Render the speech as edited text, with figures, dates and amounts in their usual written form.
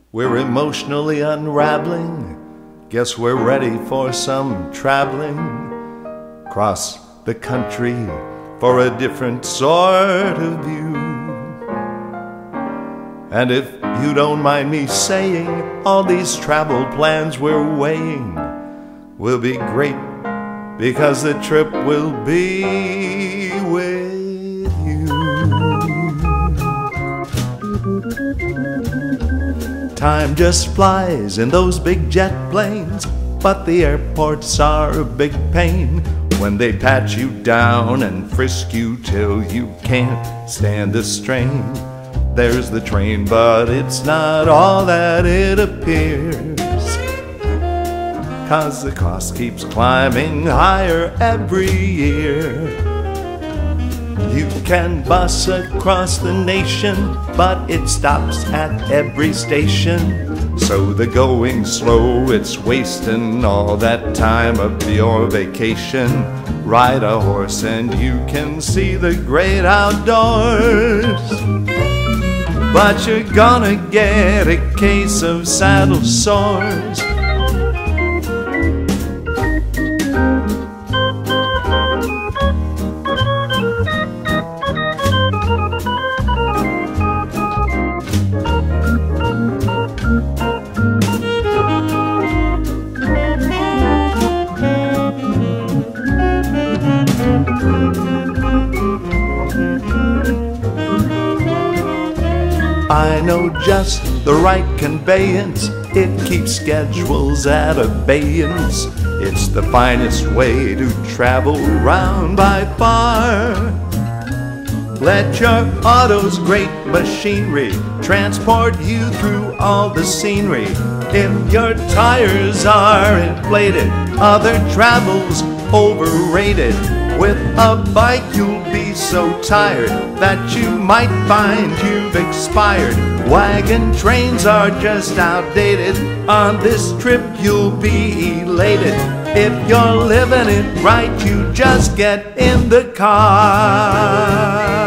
We're emotionally unraveling. Guess we're ready for some traveling. Cross the country for a different sort of view. And if you don't mind me saying, all these travel plans we're weighing will be great, because the trip will be with you. Time just flies in those big jet planes, but the airports are a big pain when they pat you down and frisk you till you can't stand the strain. There's the train, but it's not all that it appears, 'cause the cost keeps climbing higher every year. You can bus across the nation, but it stops at every station. So the going's slow, it's wasting all that time of your vacation. Ride a horse and you can see the great outdoors, but you're gonna get a case of saddle sores. I know just the right conveyance, it keeps schedules at abeyance. It's the finest way to travel round by far. Let your auto's great machinery transport you through all the scenery. If your tires are inflated, other travel's overrated. With a bike you'll be so tired that you might find you've expired. Wagon trains are just outdated. On this trip you'll be elated. If you're living it right, you just get in the car.